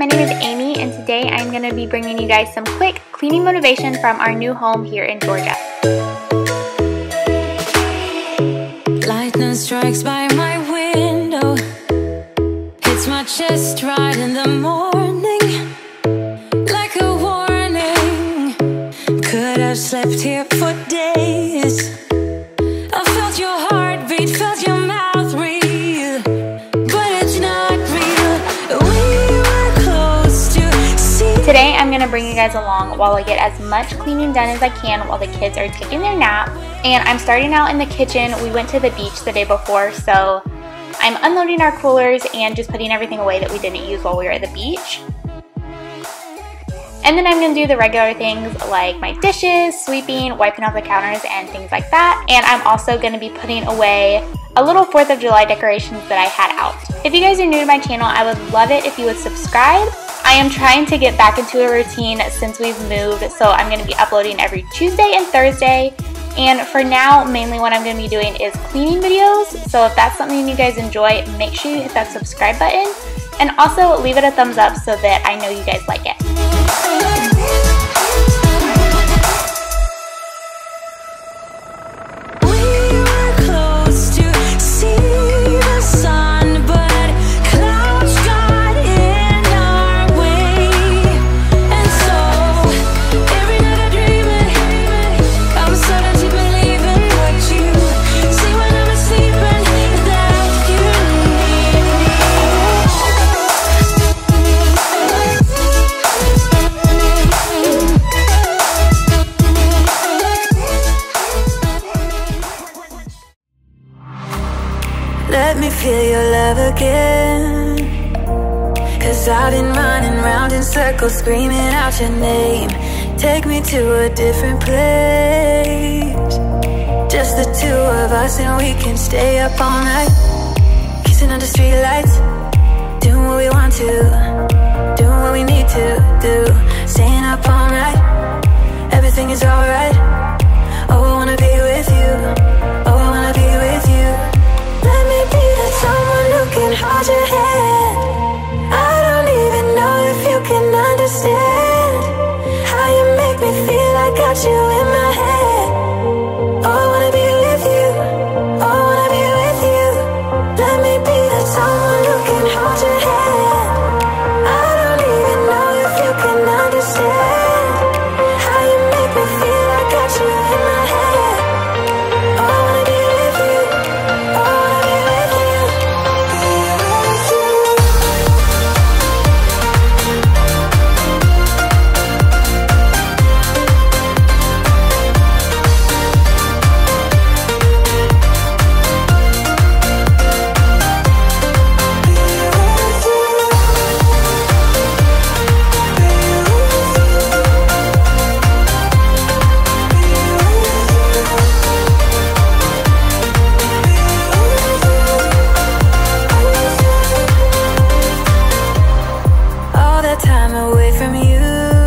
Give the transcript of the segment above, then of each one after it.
my name is Amy and today I'm going to be bringing you guys some quick cleaning motivation from our new home here in Georgia. Lightning strikes by my window, hits my chest right in the morning, like a warning. Could have slept here for days. I felt your heartbeat, felt your mouth breathe, but it's not real. We were close to see. Today I'm going to bring you guys along while I get as much cleaning done as I can while the kids are taking their nap. And I'm starting out in the kitchen. We went to the beach the day before, so I'm unloading our coolers and just putting everything away that we didn't use while we were at the beach. And then I'm going to do the regular things like my dishes, sweeping, wiping off the counters, and things like that. And I'm also going to be putting away a little 4th of July decorations that I had out. If you guys are new to my channel, I would love it if you would subscribe. I am trying to get back into a routine since we've moved, so I'm going to be uploading every Tuesday and Thursday. And for now, mainly what I'm going to be doing is cleaning videos. So if that's something you guys enjoy, make sure you hit that subscribe button. And also leave it a thumbs up so that I know you guys like it. Let me feel your love again, 'cause I've been running round in circles screaming out your name. Take me to a different place, just the two of us, and we can stay up all night, kissing under streetlights, doing what we want to, doing what we need to do, staying up all night, everything is alright. Oh, I wanna be with you, oh, I wanna be with you. Let me be that someone who can hold your hand. I don't even know if you can understand how you make me feel. I got you in my head. Oh, I wanna be with you, oh, I wanna be with you. Let me be that someone who can hold your hand. I don't even know if you can understand how you make me feel. I got you in my head. Oh, I wanna be with you, oh, I wanna be with you. All that time away from you,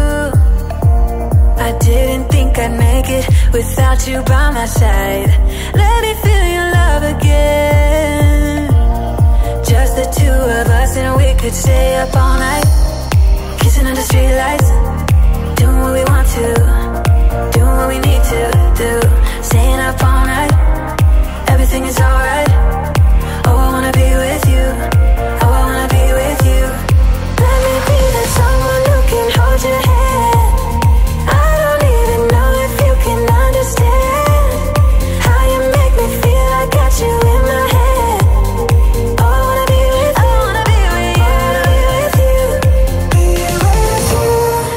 I didn't think I'd make it without you by my side. Let me feel your love again, just the two of us, and we could stay up all night, kissing under streetlights, doing what we want to, doing what we need to do, staying up all night, everything is alright. Oh, I wanna be with you, oh, I wanna be with you. Let me be that someone who can hold your hand. I don't even know if you can understand how you make me feel. I got you in my head. Oh, I wanna be with you, I wanna be with you, I wanna be with you. Be with you,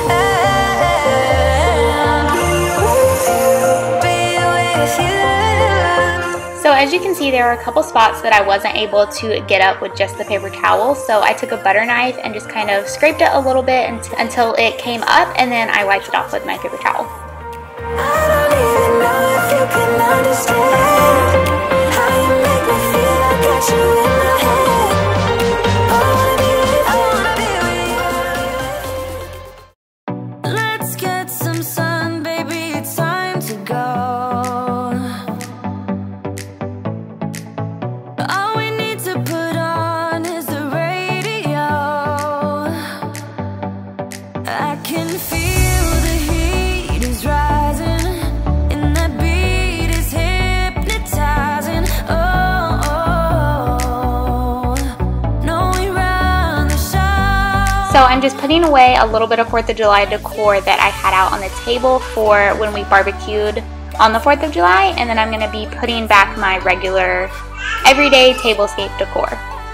be with you. So as you can see, there were a couple spots that I wasn't able to get up with just the paper towel. So I took a butter knife and just kind of scraped it a little bit until it came up, and then I wiped it off with my paper towel. I don't even know if you can understand how you make me feel. I got you in my head. Oh, I wanna be with you, I wanna be with you. Let's get some sun, baby, it's time to go. All we need to put on is the radio. So I'm just putting away a little bit of 4th of July decor that I had out on the table for when we barbecued on the 4th of July, and then I'm going to be putting back my regular everyday tablescape decor.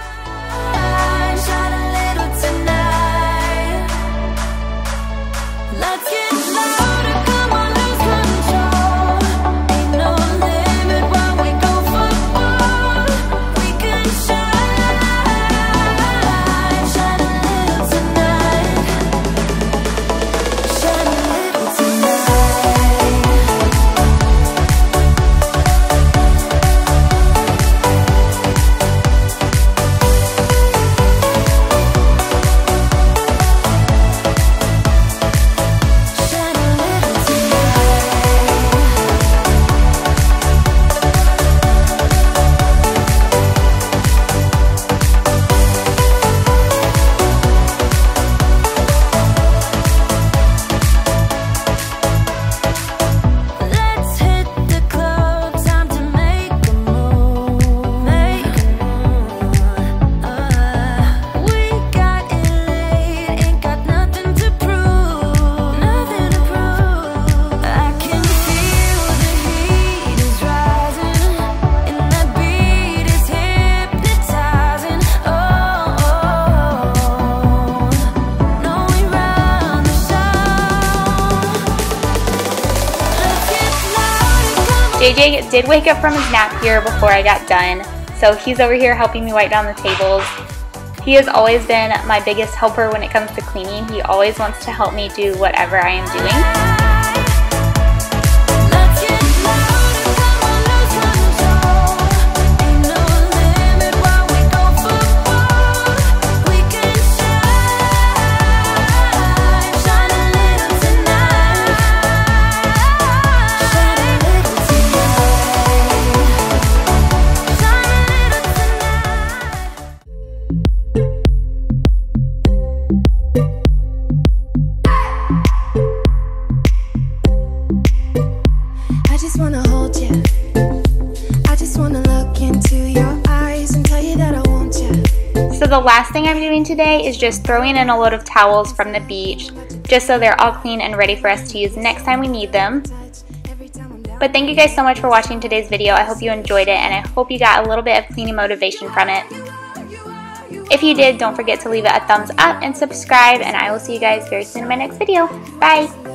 JJ did wake up from his nap here before I got done, so he's over here helping me wipe down the tables. He has always been my biggest helper when it comes to cleaning. He always wants to help me do whatever I am doing. So the last thing I'm doing today is just throwing in a load of towels from the beach, just so they're all clean and ready for us to use next time we need them. But thank you guys so much for watching today's video. I hope you enjoyed it, and I hope you got a little bit of cleaning motivation from it. If you did, don't forget to leave it a thumbs up and subscribe, and I will see you guys very soon in my next video. Bye!